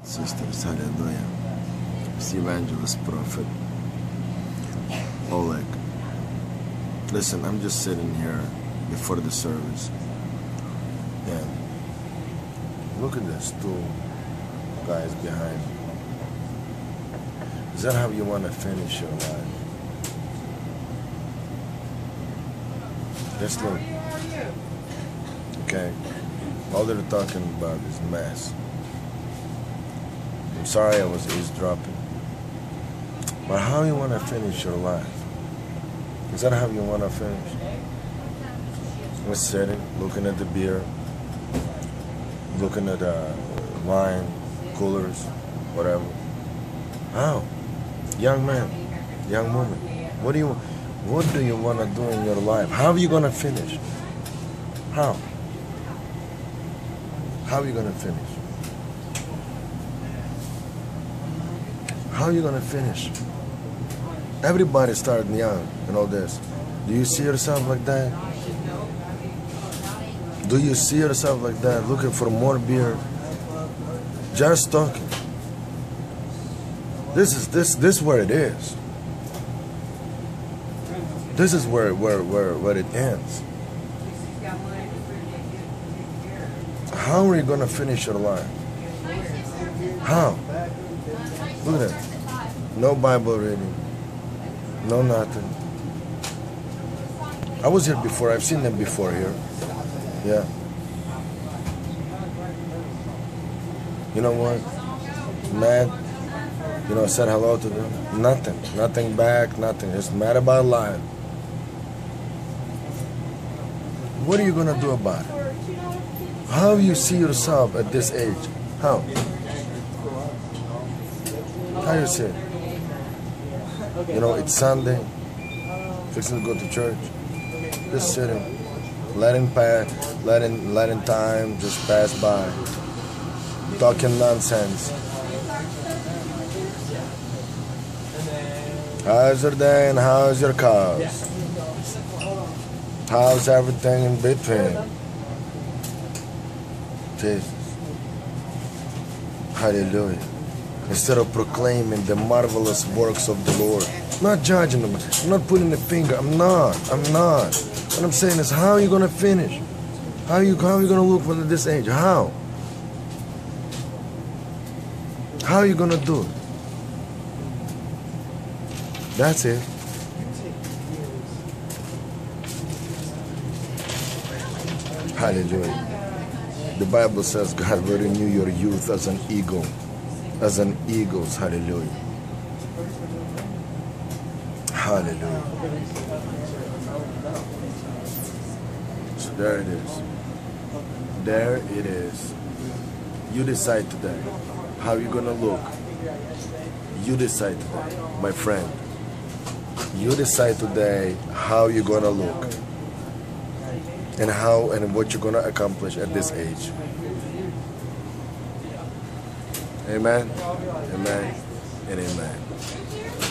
sisters, hallelujah. It's the evangelist prophet Oleg. Listen, I'm just sitting here before the service, and look at this, two guys behind me. Is that how you want to finish your life? Just look. Okay? All they're talking about is mess. I'm sorry I was eavesdropping. But how you want to finish your life? Is that how you want to finish? We're sitting, looking at the beer, looking at wine, coolers, whatever. How? Young man, young woman, what do you want to do in your life? How are you going to finish? How? How are you going to finish? How are you going to finish? Everybody starting young and all this. Do you see yourself like that? Do you see yourself like that, looking for more beer? Just talking. This is where it is. This is where it ends. How are you gonna finish your life? How? Look at that. No Bible reading. No nothing. I was here before. I've seen them before here. Yeah. You know what? Mad. You know, said hello to them. Nothing. Nothing back. Nothing. Just mad about life. What are you gonna do about it? How you see yourself at this age? How? How you see it? You know, it's Sunday. Fixing to go to church. Just sitting. Letting time just pass by. Talking nonsense. How's your day and how's your cause? How's everything in between? Jesus. Hallelujah. Instead of proclaiming the marvelous works of the Lord. Not judging them. I'm not putting the finger. I'm not. What I'm saying is, how are you going to finish? How are you going to look for this age? How? How are you going to do it? That's it. Hallelujah. The Bible says God will renew your youth as an eagle. As an eagle's. Hallelujah. Hallelujah. So there it is. There it is. You decide today. How you gonna look? You decide today, my friend. You decide today how you're gonna look. And how and what you're gonna accomplish at this age. Amen. Amen. And amen.